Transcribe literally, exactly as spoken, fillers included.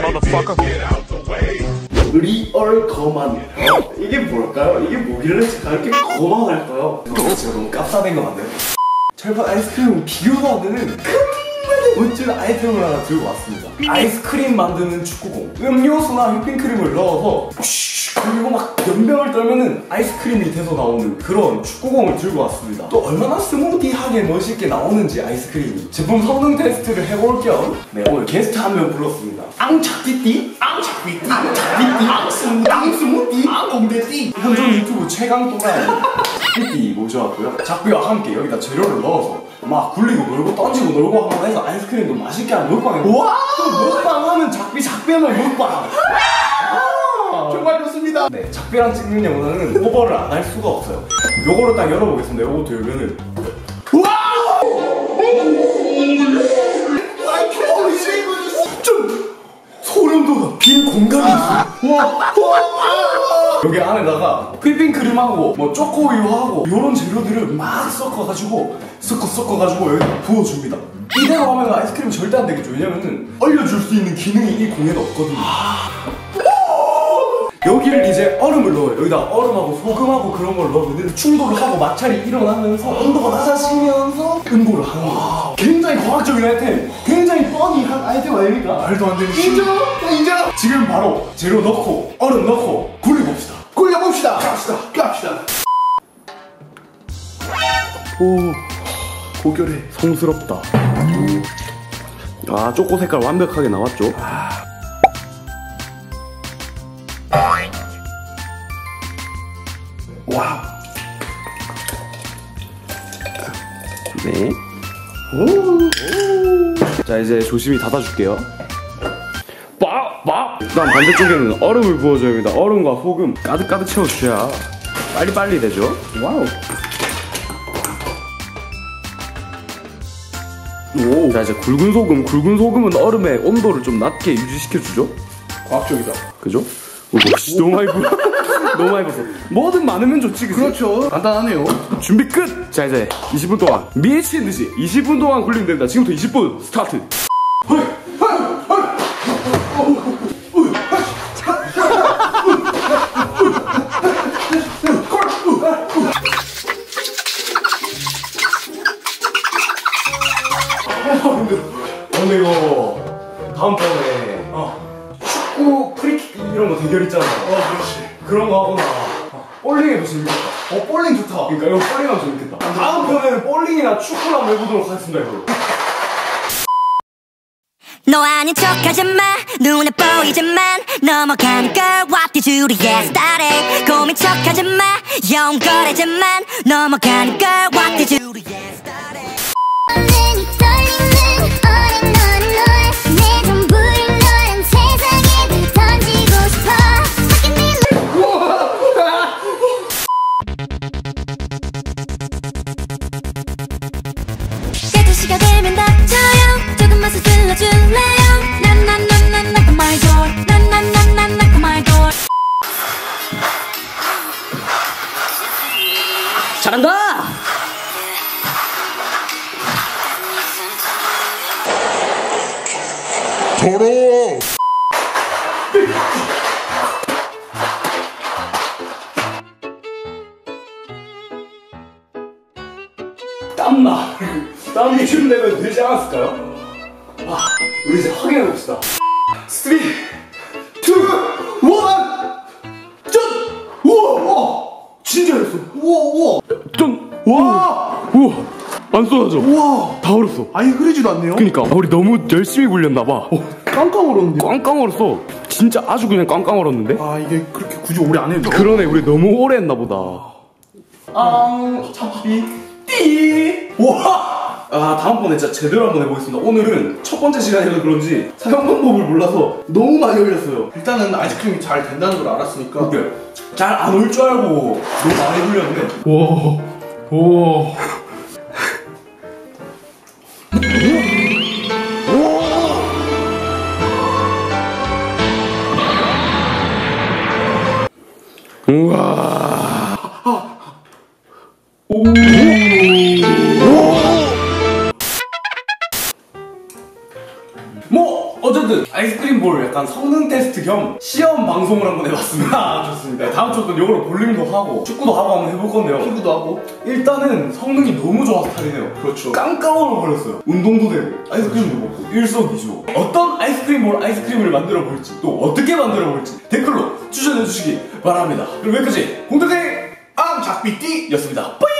리얼 거만. 이게 뭘까요? 이게 뭐길래 제가 이렇게 거만할까요? 제가 너무 깝싸된 거 같네요. 철판 아이스크림 비교도 안 되는 큰만의 멋진 아이템을 하나 들고 왔습니다. 아이스크림 만드는 축구공. 음료수나 휘핑크림을 넣어서 그리고 막 연병을 떨면은 아이스크림이 돼서 나오는 그런 축구공을 들고 왔습니다. 또 얼마나 스무디하게 멋있게 나오는지 아이스크림이. 제품 성능 테스트를 해볼 겸 네, 오늘 게스트 한 명 불렀습니다. 앙착띠띠? 앙착띠띠? 앙착띠띠? 앙스무디? 앙스무디? 앙공대띠? 이건 유튜브 최강 또라이 띠띠 모셔왔고요. 작비와 함께 여기다 재료를 넣어서 막 굴리고 놀고 던지고 놀고 한번 해서 아이스크림도 맛있게 하는 먹방을. 와! 먹방 하면 작비 작비하면 먹방! 정말 좋습니다. 네, 작비랑 찍는 영상은 오버를 안 할 수가 없어요. 요거를 딱 열어보겠습니다. 요것도 열면은 와우! 좀 소름 돋아. 빈 공간이 있어. 와! 여기 안에다가 휘핑크림하고 뭐 초코우유하고 요런 재료들을 막 섞어가지고 섞어 섞어가지고 여기다 부어줍니다. 이대로 하면 아이스크림 절대 안 되겠죠. 왜냐면은 얼려줄 수 있는 기능이 이 공에는 없거든요. 여기를 이제 얼음을 넣어요. 여기다 얼음하고 소금하고 그런 걸 넣으면 충돌을 하고 마찰이 일어나면서 온도가 낮아지면서 응고를 하는 거예요. 굉장히 과학적인 아이템, 굉장히 뻔히한 아이템 아닙니까? 말도 안 되는 인정! 인정! 지금 바로 재료 넣고 얼음 넣고 굴려봅시다. 굴려봅시다. 갑시다. 갑시다. 오, 고결해. 성스럽다. 아, 초코 색깔 완벽하게 나왔죠? 아. 와우. 네. 오. 자, 이제 조심히 닫아줄게요. 빡! 빡! 그다음 반대쪽에는 얼음을 부어줘야 합니다. 얼음과 소금 가득가득 채워주셔야 빨리빨리 되죠. 와우. 오. 자, 이제 굵은 소금. 굵은 소금은 얼음의 온도를 좀 낮게 유지시켜주죠. 과학적이다. 그죠? 오, 너무 많이 부어. 너무 많이 봤어. 뭐든 많으면 좋지, 그치? 그렇죠. 간단하네요. 준비 끝! 자, 이제 이십 분 동안 미친 듯이 이십 분 동안 굴리면 됩니다. 지금부터 이십 분 스타트! 근데 이거 다음번에 어. 축구 프리킥 이런 거 대결 있잖아. 어, 그렇지. 그런 거 하거나 볼링 해도 재밌겠다. 어, 볼링 좋다. 그러니까 이거 볼링 하면 재밌겠다. 다음 편에는 볼링이나 축구를 한번 해보도록 하겠습니다. 이거. 너 아닌 척하지마 눈에 보이지만 넘어가는 걸 What did you do yesterday 고민 척하지마 영거래지만 넘어가는 걸 What did you do yesterday 떨리는 어린 너는 널 내 전부를 너란 세상에 던지고 싶어 세 시가 되면 닥쳐요 조금만 서둘러줄래요 난난난난 knock on my door 난난난난 knock on my door 잘한다! 더러워! 땀나. 땀이 좀 내면 되지 않았을까요? 와, 우리 이제 확인해봅시다. 쓰리, 투, 원! 짠! 우와! 우와! 진짜 됐어. 우와, 우와! 짠! 와! 우와! 안 쏟아져. 우와! 다 얼었어. 아예 흐르지도 않네요? 그니까 우리 너무 열심히 굴렸나봐. 어, 깡깡 얼었는데? 꽝꽝 얼었어. 진짜 아주 그냥 꽝꽝 얼었는데? 아, 이게 그렇게 굳이 오래 안 해도 그러네, 우리 너무 오래 했나보다. 앙, 잡비, 띠! 와! 아, 다음번에 진짜 제대로 한번 해보겠습니다. 오늘은 첫 번째 시간이라 그런지 사용 방법을 몰라서 너무 많이 흘렸어요. 일단은 아이스크림이 잘 된다는 걸 알았으니까 잘 안 올 줄 알고 너무 많이 흘렸는데 와, 와. 우와. 오. 오. 뭐 어쨌든 아이스크림 볼 약간 성능 테스트 겸 시험 방송을 한번 해봤습니다. 아, 좋습니다. 다음 주부터 이걸로 볼링도 하고 축구도 하고 한번 해볼 건데요. 피구도 하고. 일단은 성능이 너무 좋아서 탈이네요. 그렇죠. 깜깜으로 버렸어요. 운동도 되고 아이스크림도 먹고 일석이조. 어떤 아이스크림 볼 아이스크림을 만들어 볼지 또 어떻게 만들어 볼지 댓글로 추천해 주시기 바랍니다. 그럼 여기까지 공동생 앙작비띠였습니다. 빠이!